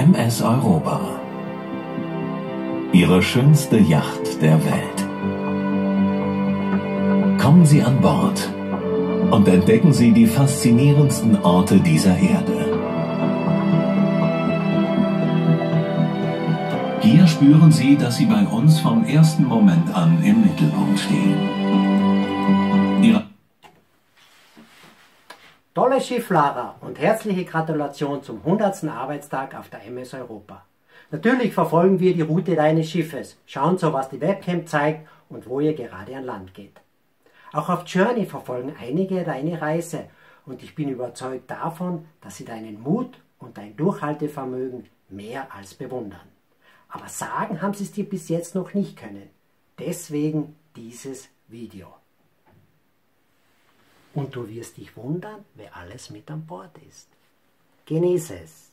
MS Europa. Ihre schönste Yacht der Welt. Kommen Sie an Bord und entdecken Sie die faszinierendsten Orte dieser Erde. Hier spüren Sie, dass Sie bei uns vom ersten Moment an im Mittelpunkt stehen. Tolle Schifflader und herzliche Gratulation zum 100. Arbeitstag auf der MS Europa. Natürlich verfolgen wir die Route deines Schiffes, schauen so, was die Webcam zeigt und wo ihr gerade an Land geht. Auch auf Journey verfolgen einige deine Reise und ich bin überzeugt davon, dass sie deinen Mut und dein Durchhaltevermögen mehr als bewundern. Aber sagen haben sie es dir bis jetzt noch nicht können. Deswegen dieses Video. Und du wirst dich wundern, wer alles mit an Bord ist. Genieße es!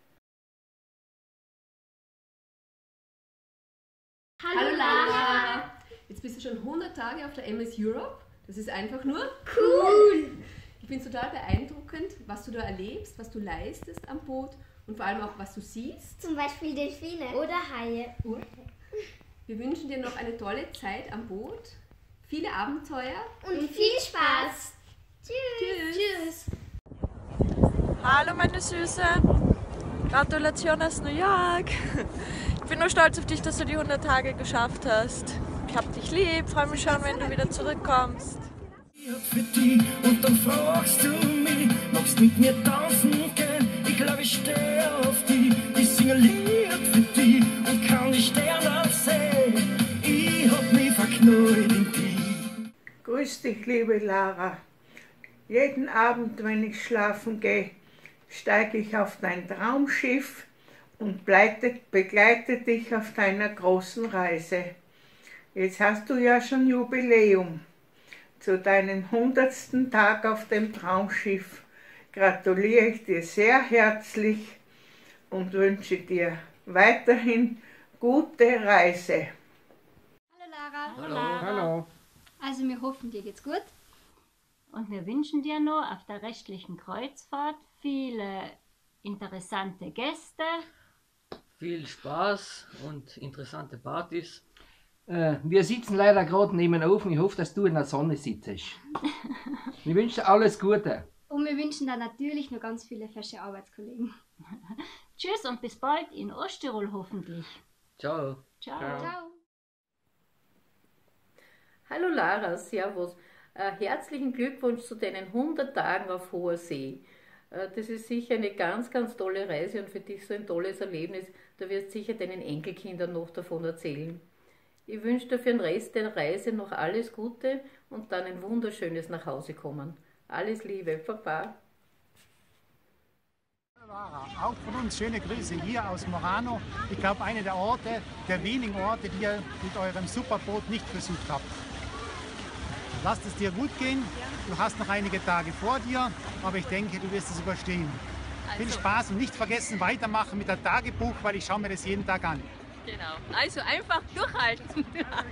Hallo Lara! Jetzt bist du schon 100 Tage auf der MS Europe. Das ist einfach nur cool! Ich finde es total beeindruckend, was du da erlebst, was du leistest am Boot und vor allem auch, was du siehst. Zum Beispiel Delfine oder Haie. Wir wünschen dir noch eine tolle Zeit am Boot, viele Abenteuer und viel Spaß! Tschüss. Tschüss! Hallo meine Süße! Gratulation aus New York! Ich bin nur stolz auf dich, dass du die 100 Tage geschafft hast. Ich hab dich lieb, freue mich schon, wenn du wieder zurückkommst. Für die und dann fragst du mich, magst mit mir tanzen gehen? Ich glaube, ich stehe auf die. Ich singe ein Lied für die und kann die Sterne sehen. Ich hab mich verknallt in die. Grüß dich, liebe Lara. Jeden Abend, wenn ich schlafen gehe, steige ich auf dein Traumschiff und begleite dich auf deiner großen Reise. Jetzt hast du ja schon Jubiläum. Zu deinem 100. Tag auf dem Traumschiff gratuliere ich dir sehr herzlich und wünsche dir weiterhin gute Reise. Hallo Lara. Hallo. Hallo. Also wir hoffen, dir geht's gut. Und wir wünschen dir noch auf der restlichen Kreuzfahrt viele interessante Gäste. Viel Spaß und interessante Partys. Wir sitzen leider gerade neben dem Ofen. Ich hoffe, dass du in der Sonne sitzt. Ich wünsche dir alles Gute. Und wir wünschen dir natürlich noch ganz viele fesche Arbeitskollegen. Tschüss und bis bald in Osttirol hoffentlich. Ciao. Ciao. Ciao. Hallo Lara, servus. Herzlichen Glückwunsch zu deinen 100 Tagen auf hoher See. Das ist sicher eine ganz, ganz tolle Reise und für dich so ein tolles Erlebnis. Du wirst sicher deinen Enkelkindern noch davon erzählen. Ich wünsche dir für den Rest der Reise noch alles Gute und dann ein wunderschönes Nachhausekommen. Alles Liebe, Papa. Lara, auch von uns schöne Grüße hier aus Murano. Ich glaube, einer der Orte, der wenigen Orte, die ihr mit eurem Superboot nicht besucht habt. Lasst es dir gut gehen. Du hast noch einige Tage vor dir, aber ich denke, du wirst es überstehen. Viel Spaß und nicht vergessen, weitermachen mit der Tagebuch, weil ich schaue mir das jeden Tag an. Genau, also einfach durchhalten.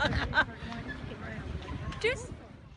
Tschüss.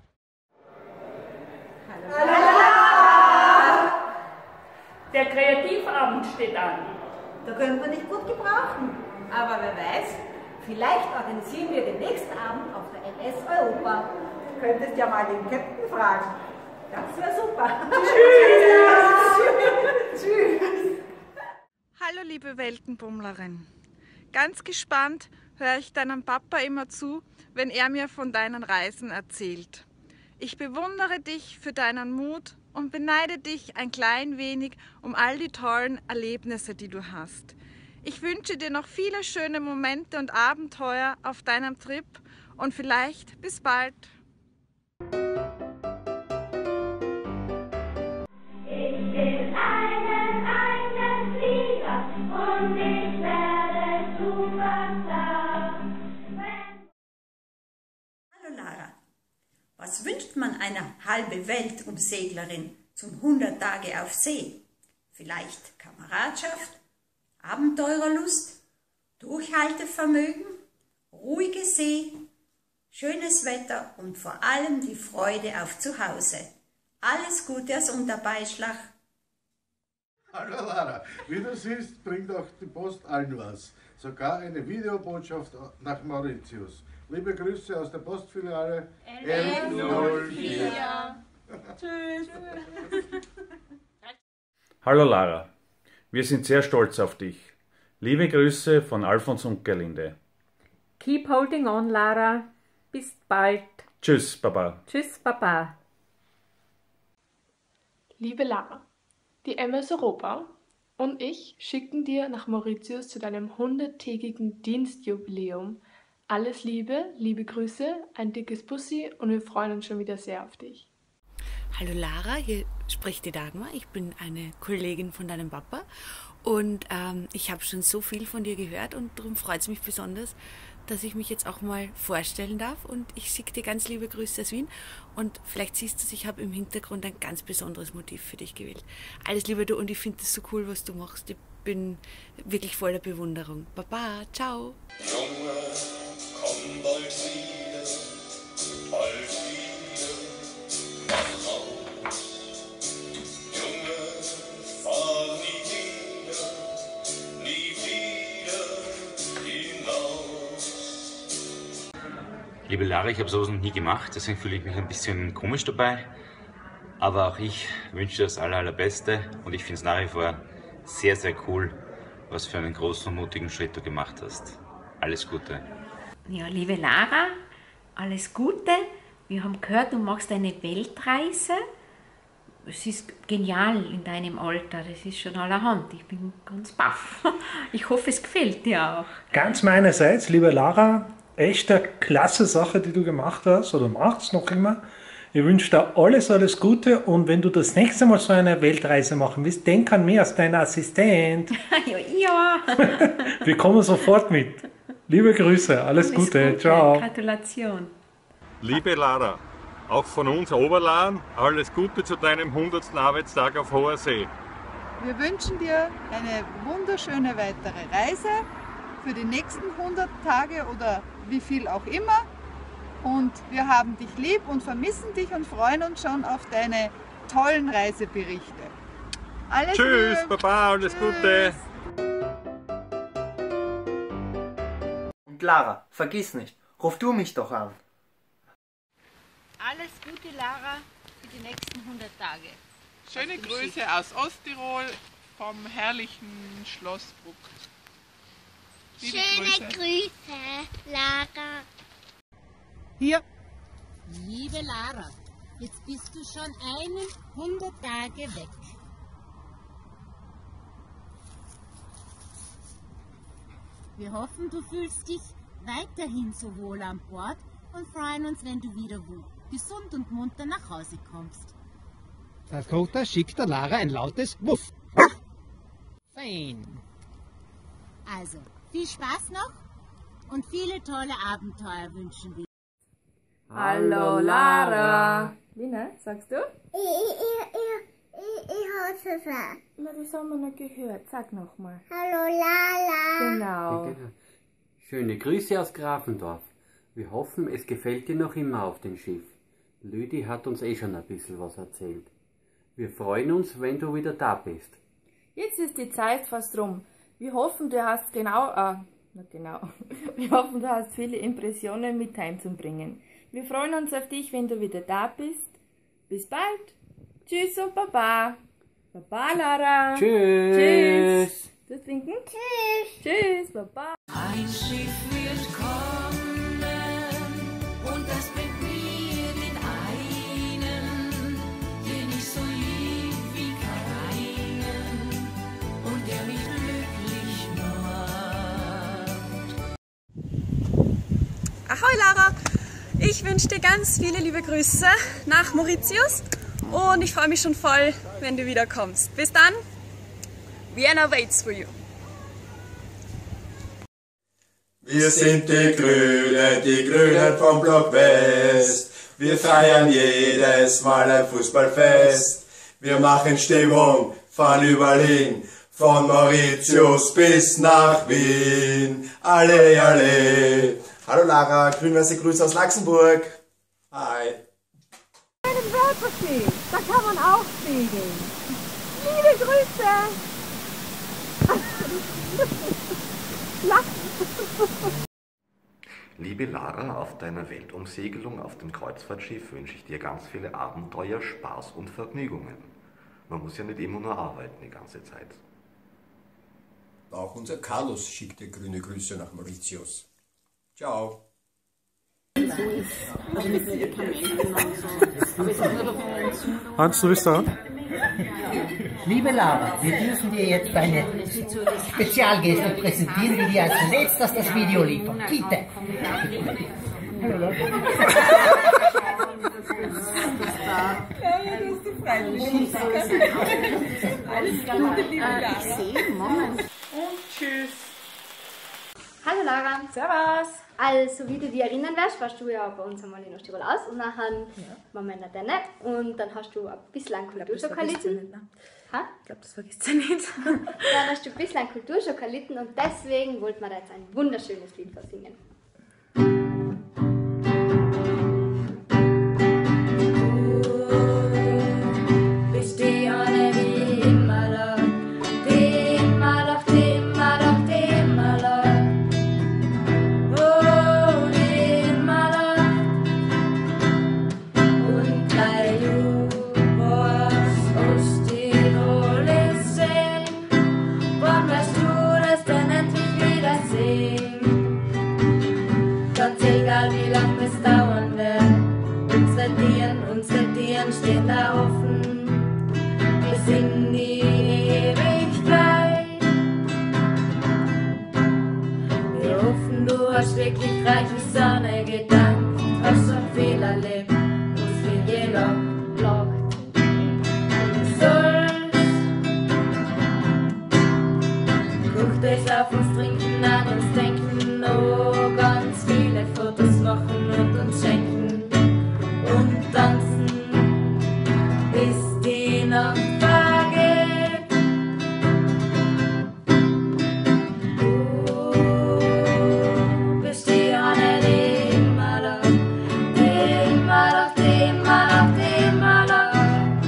Der Kreativabend steht an. Da können wir dich gut gebrauchen. Aber wer weiß, vielleicht organisieren wir den nächsten Abend auf der MS Europa. Du könntest ja mal den Captain fragen. Das wäre super. Tschüss. Tschüss. Hallo liebe Weltenbummlerin. Ganz gespannt höre ich deinem Papa immer zu, wenn er mir von deinen Reisen erzählt. Ich bewundere dich für deinen Mut und beneide dich ein klein wenig um all die tollen Erlebnisse, die du hast. Ich wünsche dir noch viele schöne Momente und Abenteuer auf deinem Trip und vielleicht bis bald. Ich bin einen Flieger und ich werde Superstar. Hallo Lara, was wünscht man einer halben Weltumseglerin zum 100 Tage auf See? Vielleicht Kameradschaft, Abenteurerlust, Durchhaltevermögen, ruhige See, schönes Wetter und vor allem die Freude auf Zuhause. Alles Gute aus Unterbeischlach. Hallo Lara, wie du siehst, bringt auch die Post allen was. Sogar eine Videobotschaft nach Mauritius. Liebe Grüße aus der Postfiliale 1104. Tschüss. Hallo Lara, wir sind sehr stolz auf dich. Liebe Grüße von Alfons und Gerlinde. Keep holding on, Lara. Bis bald. Tschüss, Baba. Tschüss, Baba. Liebe Lara, die MS Europa und ich schicken dir nach Mauritius zu deinem 100-tägigen Dienstjubiläum alles Liebe, liebe Grüße, ein dickes Bussi und wir freuen uns schon wieder sehr auf dich. Hallo Lara, hier spricht die Dagmar. Ich bin eine Kollegin von deinem Papa und ich habe schon so viel von dir gehört und darum freut es mich besonders, dass ich mich jetzt auch mal vorstellen darf und ich schicke dir ganz liebe Grüße aus Wien und vielleicht siehst du, ich habe im Hintergrund ein ganz besonderes Motiv für dich gewählt. Alles Liebe du und ich finde es so cool, was du machst. Ich bin wirklich voller Bewunderung. Baba, ciao. Junge, komm bald wieder, bald wieder nach Haus. Junge, fahr nie wieder hinaus. Liebe Lara, ich habe sowas noch nie gemacht, deswegen fühle ich mich ein bisschen komisch dabei. Aber auch ich wünsche dir das Allerbeste und ich finde es nach wie vor sehr, sehr cool, was für einen großen und mutigen Schritt du gemacht hast. Alles Gute. Ja, liebe Lara, alles Gute. Wir haben gehört, du machst eine Weltreise. Es ist genial in deinem Alter, das ist schon allerhand. Ich bin ganz baff. Ich hoffe, es gefällt dir auch. Ganz meinerseits, liebe Lara, echt eine klasse Sache, die du gemacht hast oder machst noch immer. Ich wünsche dir alles, alles Gute und wenn du das nächste Mal so eine Weltreise machen willst, denk an mich als dein Assistent. Ja. Wir kommen sofort mit. Liebe Grüße, alles Gute, ciao. Gratulation. Liebe Lara, auch von uns Oberlahn, alles Gute zu deinem 100. Arbeitstag auf hoher See. Wir wünschen dir eine wunderschöne weitere Reise für die nächsten 100 Tage oder wie viel auch immer. Und wir haben dich lieb und vermissen dich und freuen uns schon auf deine tollen Reiseberichte. Alles Tschüss, Liebe. Baba, alles Gute. Und Lara, vergiss nicht, ruf du mich doch an. Alles Gute, Lara, für die nächsten 100 Tage. Schöne Grüße aus Osttirol vom herrlichen Schloss Bruck. Schöne Grüße, Lara. Hier. Liebe Lara, jetzt bist du schon 100 Tage weg. Wir hoffen, du fühlst dich weiterhin so wohl an Bord und freuen uns, wenn du wieder gesund und munter nach Hause kommst. Dakota schickt der Lara ein lautes Wuff. Fein. Also, viel Spaß noch und viele tolle Abenteuer wünschen wir. Hallo Lara. Lina, sagst du? Ich hasse es. Na, das haben wir noch gehört. Sag nochmal. Hallo Lala. Genau. Schöne Grüße aus Grafendorf. Wir hoffen, es gefällt dir noch immer auf dem Schiff. Lüdi hat uns schon ein bisschen was erzählt. Wir freuen uns, wenn du wieder da bist. Jetzt ist die Zeit fast rum. Wir hoffen, du hast Wir hoffen, du hast viele Impressionen mit heimzubringen. Wir freuen uns auf dich, wenn du wieder da bist. Bis bald. Tschüss und Baba. Baba, Lara. Tschüss. Tschüss. Du trinken? Tschüss. Tschüss, Baba. Ein Schiff wird kommen und das bringt mir den einen, den ich so lieb wie keinen und der mich glücklich macht. Ahoi Lara, ich wünsche dir ganz viele liebe Grüße nach Mauritius und ich freue mich schon voll, wenn du wiederkommst. Bis dann, Vienna waits for you. Wir sind die Grünen vom Block West. Wir feiern jedes Mal ein Fußballfest. Wir machen Stimmung, fahren überall hin, von Mauritius bis nach Wien. Alle, alle. Hallo Lara, grün-weiße Grüße aus Luxemburg. Hi. Einen Wörterchen, da kann man auch segeln. Liebe Grüße! Liebe Lara, auf deiner Weltumsegelung auf dem Kreuzfahrtschiff wünsche ich dir ganz viele Abenteuer, Spaß und Vergnügungen. Man muss ja nicht immer nur arbeiten die ganze Zeit. Auch unser Carlos schickt dir grüne Grüße nach Mauritius. Ciao. Hans, du bist da? Liebe Lara, wir dürfen dir jetzt eine Spezialgäste präsentieren, die dir als letztes das Video liefern. Bitte. Hallo Leute. Alles Gute, liebe Lara. Ich sehe, Moment. Und tschüss. Hallo Lara. Servus. Also, wie du dich erinnern wirst, warst du ja bei uns einmal in Osttirol aus und nachher waren wir in der Denne und dann hast du ein bisschen Kulturschock erlitten. Ich glaube, das vergisst du nicht. Dann hast du ein bisschen Kulturschock erlitten und deswegen wollten wir da jetzt ein wunderschönes Lied vorsingen. Unsere Türen stehen da offen bis in die Ewigkeit. Wir hoffen, du hast wirklich reiche Sonne gedankt, hast schon viel erlebt und viel gelockt. Du sollst Cocktails auf uns trinken, an uns denken, oh, ganz viele Fotos machen und uns schenken. Und tanzen, bis die Nacht vergeht. Du bist die Sonne, die immer lacht, die immer lacht, die immer lacht, die immer lacht.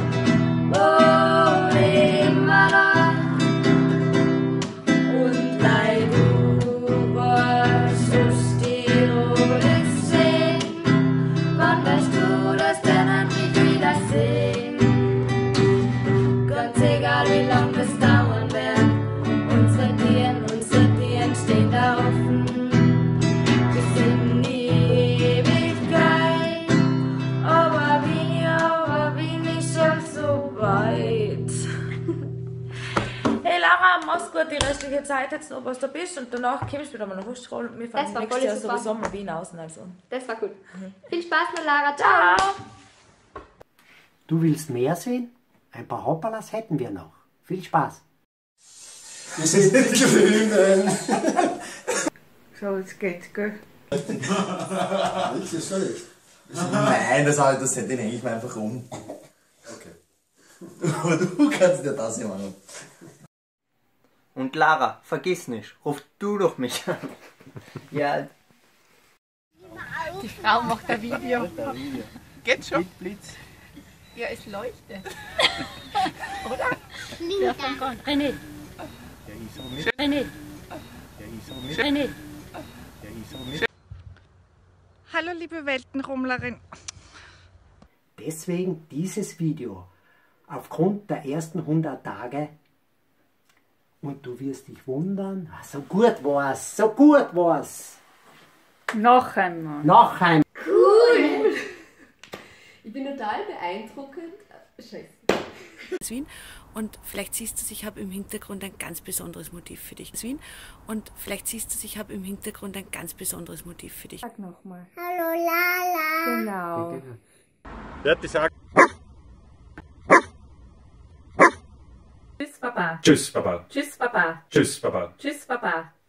Oh, die immer lacht. Und weil du warst, aus Tirol ist sehen. Wann weißt du, dass der endlich wiedersehen? Ganz egal, wie lang das dauern wird. Unsere Türen stehen da offen bis in die Ewigkeit. Aber bin ich schon so weit. Hey Lara, mach's gut die restliche Zeit jetzt noch, was du bist und danach kommst du wieder mal nach Osttirol. Wir fahren nächstes Jahr sowieso mal Wien aus. Also. Das war gut. Viel Spaß mit Lara. Ciao. Du willst mehr sehen? Ein paar Hoppalas hätten wir noch. Viel Spaß. Wir sind die Grünen. So, jetzt geht's, gell? Nicht, ist schon nicht. Nein, das hätte ich eigentlich mal einfach um. Okay. Aber du kannst dir das ja machen. Und Lara, vergiss nicht, ruf du doch mich an. Ja. Die Frau macht ein Video. Geht schon. Blitz. Ja, es leuchtet. Oder? Wer fängt an? René. René. René. Hallo liebe Weltenrummlerin. Deswegen dieses Video. Aufgrund der ersten 100 Tage. Und du wirst dich wundern. So gut war's. So gut war's. Noch einmal. Noch einmal. Cool. Ich bin total beeindruckend. Scheiße. Wien. Und vielleicht siehst du, ich habe im Hintergrund ein ganz besonderes Motiv für dich. Wien. Und vielleicht siehst du, ich habe im Hintergrund ein ganz besonderes Motiv für dich. Sag nochmal. Hallo Lala. Genau. Der hat gesagt. Tschüss, Papa. Tschüss, Papa. Tschüss, Papa. Tschüss, Papa. Tschüss, Papa.